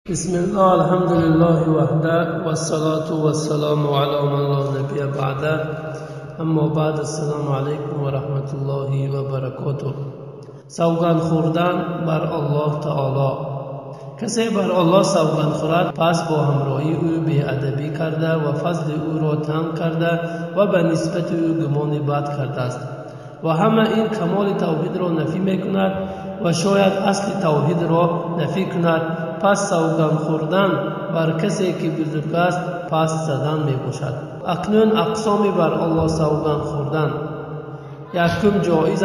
بسم الله الحمد لله وحده والصلاة والسلام على من لا نبي بعده اما بعد السلام علیکم و رحمت الله و برکاته. سوگند خوردن بر الله تعالی. کسی بر الله سوگند خورد پس با همراهی او بی‌ادبی کرده و فضل او را تنگ کرده و به نسبت او گمان بد کرده است و همه این کمال توحید را نفی میکند و شاید اصل توحید را نفی کند. پس سوگند خوردن بر کسی که بزرگ است پس زدن می باشد. اکنون اقسامی بر الله سوگند خوردن. یکم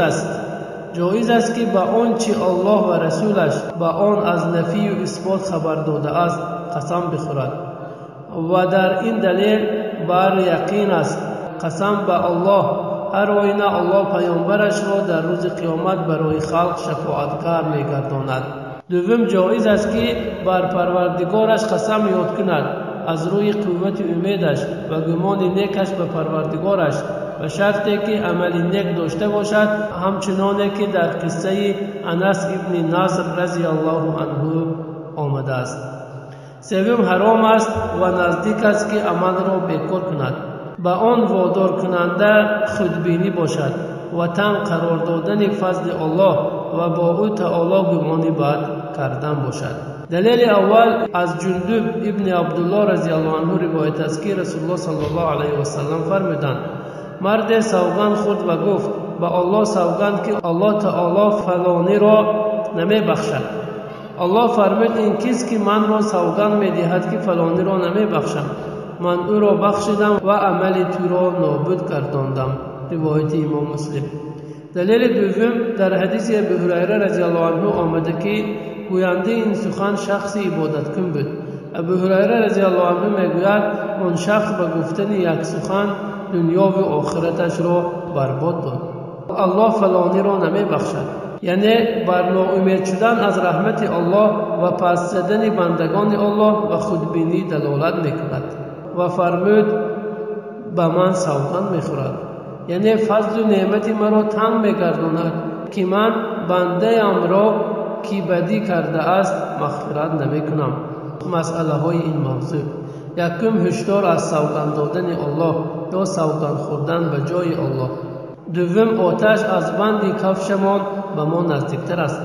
جایز است که به آنچه الله و رسولش به آن از نفی و اثبات خبر داده است قسم بخورد و در این دلیل بر یقین است. قسم به الله هر آینه الله پیامبرش را در روز قیامت برای خلق شفاعتگر می گرداند. دوم جایز است که بر پروردگارش قسم یاد کند از روی قوت امیدش و گمان نیکش به پروردگارش و شرطی که عمل نیک داشته باشد، همچنانه که در قصه انس ابن نضر رضی الله عنه آمده است. سوم حرام است و نزدیک است که عمل را بیکار کند. به آن وادار کننده خودبینی باشد و تن قرار دادن فضل الله و با او تعالی گمان بد کردن باشد. دلیل اول از جندب ابن عبدالله رضی الله عنه روایت است که رسول الله صلی الله علیه و سلم فرمودند: مرد سوگند خورد و گفت: به الله سوگند که الله تعالی فلانی را نمی بخشد. الله فرمود: این کس که من را سوگند می دهد که فلانی را نمی بخشم، من او را بخشیدم و عمل تو را نابود گرداندم. روایت امام مسلم. دلیل دوم در حدیث ابی هریره رضی الله عنه آمده که گوینده این سخن شخص عبادت کن بود. ابی هریره رضی الله عنه میگوید آن شخص به گفتن یک سخن دنیا و آخرتش را برباد داد. الله فلانی را نمی بخشد، یعنی بر ناامید شدن از رحمت الله و پس زدن بندگان الله و خودبینی دلالت میکند و فرمود: به من سوگند میخورد، یعنی فضل و نعمت مرا تنگ میگرداند که من بنده ام را که بدی کرده است مغفرت نمی کنم. مسئله های این موضوع: یکم هشدار از سوگند دادن الله یا سوگند خوردن به جای الله. دوم آتش از بند کفشمان به ما نزدیکتر است.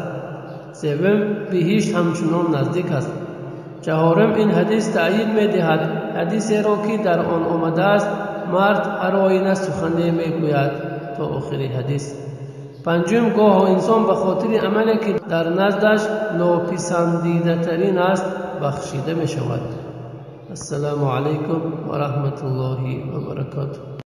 سوم بهشت همچنان نزدیک است. چهارم این حدیث تأیید می دهد حدیثی را که در آن آمده است: مرد هر آینه سخنی می گوید تا آخر حدیث. پنجم گاه انسان به خاطر عملی که در نزدش ناپسندیده ترین است بخشیده می شود. السلام علیکم و رحمت الله و برکاته.